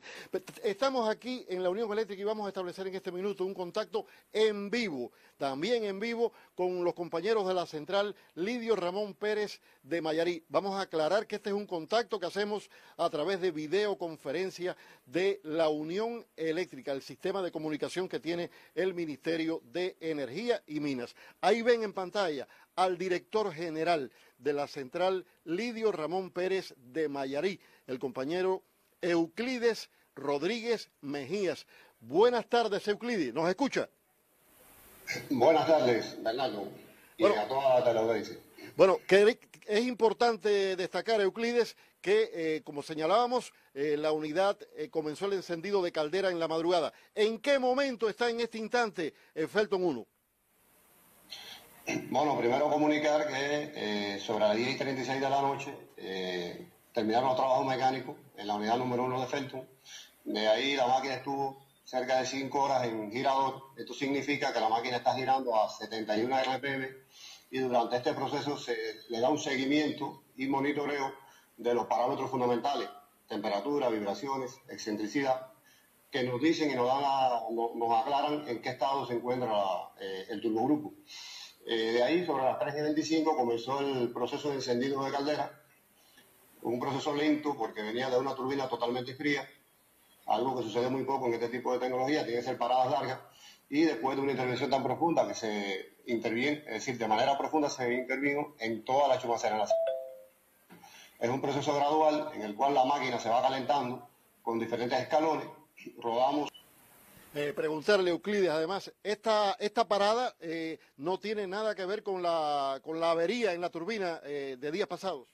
Estamos aquí en la Unión Eléctrica y vamos a establecer en este minuto un contacto en vivo, también en vivo con los compañeros de la central Lidio Ramón Pérez de Mayarí. Vamos a aclarar que este es un contacto que hacemos a través de videoconferencia de la Unión Eléctrica, el sistema de comunicación que tiene el Ministerio de Energía y Minas. Ahí ven en pantalla al director general de la central Lidio Ramón Pérez de Mayarí, el compañero Euclides Rodríguez Mejías. Buenas tardes, Euclides, ¿nos escucha? Buenas tardes, Bernardo, y a toda la teleaudiencia. Bueno, que es importante destacar, Euclides, que como señalábamos, la unidad comenzó el encendido de caldera en la madrugada. ¿En qué momento está en este instante Felton 1? Bueno, primero comunicar que sobre las 10:36 de la noche terminaron los trabajos mecánicos en la unidad número 1 de Felton. De ahí la máquina estuvo cerca de 5 horas en girador. Esto significa que la máquina está girando a 71 RPM y durante este proceso se le da un seguimiento y monitoreo de los parámetros fundamentales, temperatura, vibraciones, excentricidad, que nos dicen y nos aclaran en qué estado se encuentra el turbogrupo. De ahí, sobre las 3:25, comenzó el proceso de encendido de caldera, un proceso lento porque venía de una turbina totalmente fría, algo que sucede muy poco en este tipo de tecnología, tiene que ser paradas largas, y después de una intervención tan profunda que se interviene, es decir, de manera profunda se intervino en toda la chumacera. Es un proceso gradual en el cual la máquina se va calentando con diferentes escalones, rodamos. Preguntarle, Euclides, además, esta parada no tiene nada que ver con la avería en la turbina de días pasados.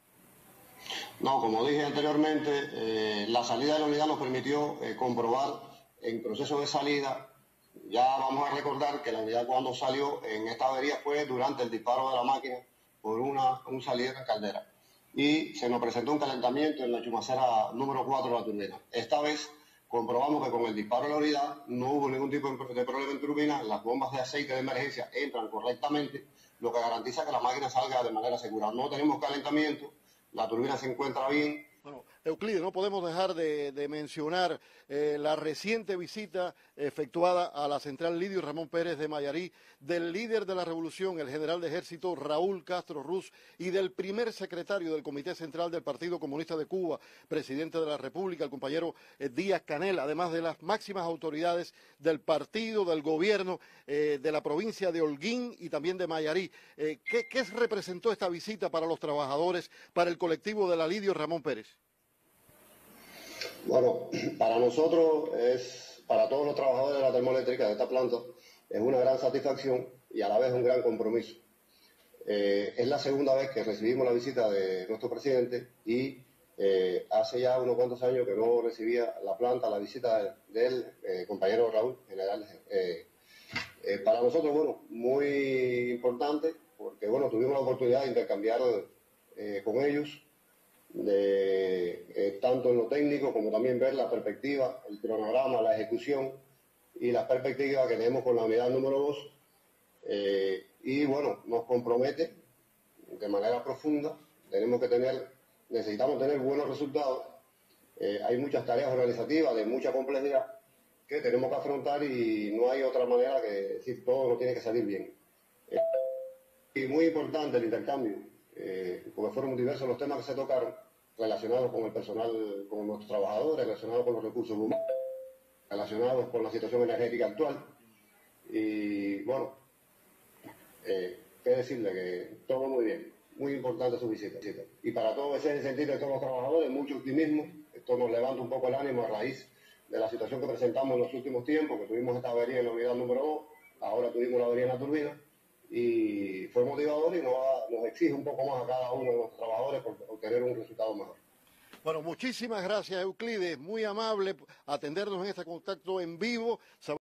No, como dije anteriormente, la salida de la unidad nos permitió comprobar en proceso de salida. Ya vamos a recordar que la unidad cuando salió en esta avería fue durante el disparo de la máquina por un salidero de caldera. Y se nos presentó un calentamiento en la chumacera número 4 de la turbina. Esta vez comprobamos que con el disparo de la unidad no hubo ningún tipo de problema en turbina, las bombas de aceite de emergencia entran correctamente, lo que garantiza que la máquina salga de manera segura. No tenemos calentamiento, la turbina se encuentra bien. Bueno, Euclides, no podemos dejar de mencionar la reciente visita efectuada a la central Lidio Ramón Pérez de Mayarí del líder de la revolución, el general de ejército Raúl Castro Ruz, y del primer secretario del Comité Central del Partido Comunista de Cuba, presidente de la República, el compañero Díaz Canel, además de las máximas autoridades del partido, del gobierno de la provincia de Holguín y también de Mayarí. ¿Qué representó esta visita para los trabajadores, para el colectivo de la Lidio Ramón Pérez? Bueno, para nosotros para todos los trabajadores de la termoeléctrica de esta planta, es una gran satisfacción y a la vez un gran compromiso. Es la segunda vez que recibimos la visita de nuestro presidente y hace ya unos cuantos años que no recibía la planta, la visita del compañero Raúl, general. Para nosotros, bueno, muy importante porque, bueno, tuvimos la oportunidad de intercambiar con ellos tanto en lo técnico como también ver la perspectiva, el cronograma, la ejecución y las perspectivas que tenemos con la unidad número 2 y bueno, nos compromete de manera profunda. Necesitamos tener buenos resultados. Hay muchas tareas organizativas de mucha complejidad que tenemos que afrontar y no hay otra manera que decir todo no tiene que salir bien. Y muy importante el intercambio, porque fueron diversos los temas que se tocaron, relacionados con el personal, con nuestros trabajadores, relacionados con los recursos humanos, relacionados con la situación energética actual. Y bueno, qué decirle que todo muy bien, muy importante su visita. Y para todo ese sentir de todos los trabajadores, mucho optimismo. Esto nos levanta un poco el ánimo a raíz de la situación que presentamos en los últimos tiempos, que tuvimos esta avería en la unidad número 2, ahora tuvimos la avería en la turbina. Y fue motivador y nos exige un poco más a cada uno de los trabajadores por obtener un resultado mejor. Bueno, muchísimas gracias, Euclides, muy amable atendernos en este contacto en vivo.